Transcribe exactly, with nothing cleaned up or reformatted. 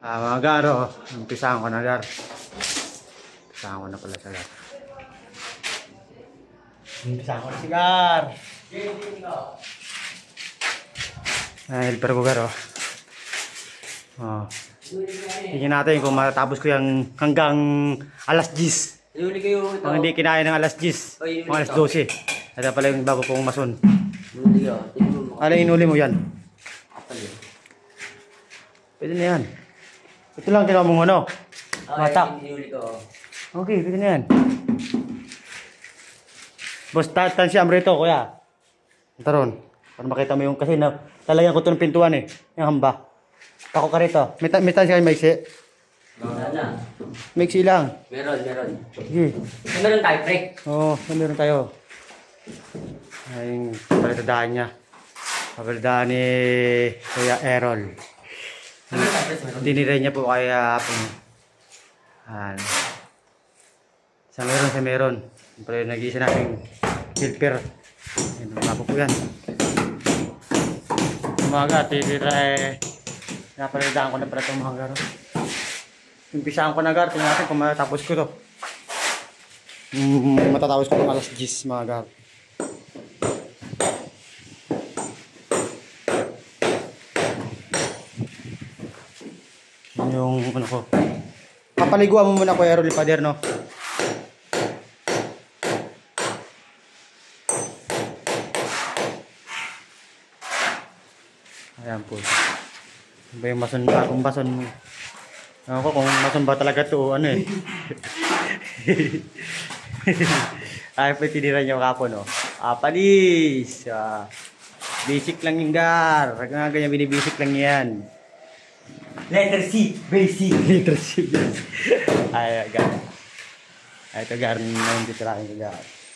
Ah, mga garo, umpisahan ko na gar. Umpisahan ko na pala sa gar. Umpisahan ko na si gar. Ah, helper ko gar, oh. Oh. Tingnan natin kung matatapos ko yung hanggang alas diyes. Kung hindi kinaya ng alas diyes, o alas dose. Ito pala yung bago kong mason. Ano inuli mo yan? Pwede na yan. Ito lang ginawa mong ano? Matak. Okay, pwede na yan. Boss, tansya mo rito, kuya. Taron. Para makita mo yung kasi na talagang ko ito ng pintuan eh. Yung hamba. Tako ka rito. May, may tansya kayo maiksi? Wala na. Maiksi lang. Meron, meron. Sige. Meron tayo, pre. Oo, oh, meron tayo. Ay, palitadaan niya. Palitadaan ni Kuya Errol. Diniray niya po kaya po. Ano. Sa meron, sa meron. Siyempre, nag-iisa natin helper. Ayun, mga po yan. Umaga, titira eh. Napalitadaan ko na pala itong mga garo. Umpisaan ko na gar. Tingnan natin kung matatapos ko to. Mm, matatapos ko ng alas diyes mga gar. Yung ano ko. Papaliguan mo muna ko Errol Pader, no? Ayan po. Ano ba yung mason ba? Kung mason mo. Ano ko kung mason ba talaga to ano eh. Ay pa tinira niyo kapo, no? Ah, palis. Ah, basic lang yung gar. Hanggang ganyan binibasic lang yan. Letter C, basic. Letter C. Ay, gar. Ay, ito gar na yung titirahin ko gar.